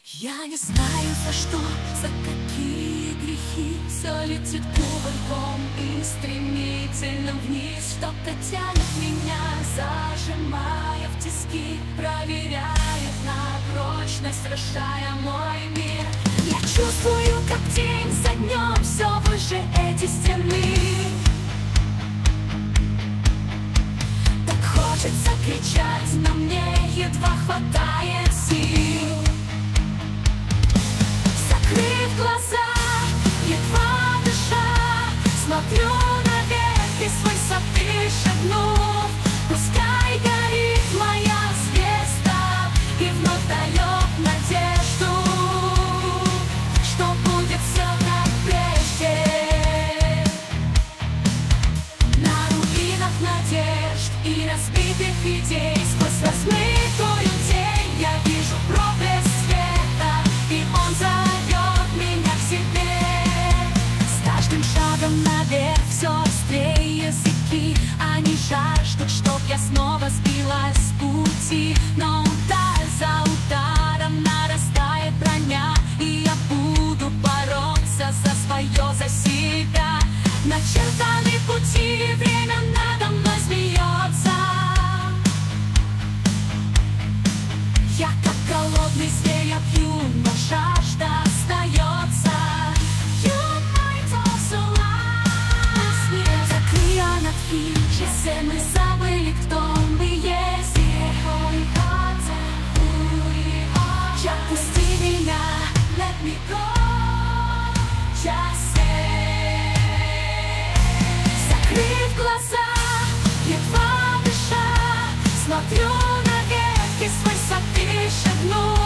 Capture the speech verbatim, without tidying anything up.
Я не знаю за что, за какие грехи все летит кувырком и стремительно вниз. Что-то тянет меня, зажимая в тиски, проверяет на прочность, решая мой мир. Я чувствую, как день за днем все выше эти стены. Так хочется кричать, но мне едва хватает сил. Закрыв глаза, едва дыша, смотрю наверх и с высоты шагнув. Пускай горит моя звезда и вновь дает надежду, что будет все как прежде. На руинах надежд и разбитых идей, сквозь размытую тень я вижу проблеск света, и он зовет меня к себе. С каждым шагом наверх все острее языки, они жаждут, чтоб я снова сбилась с пути. Но удар за ударом нарастает броня, и я буду бороться за свое, за себя. Начертаны пути, время надо мной смеется. Я как голодный зверь, я пью, но жажда остается. Если мы забыли, кто мы есть, отпусти меня, let me go, just say. Закрыв глаза, едва дыша, смотрю наверх и с высоты шагну.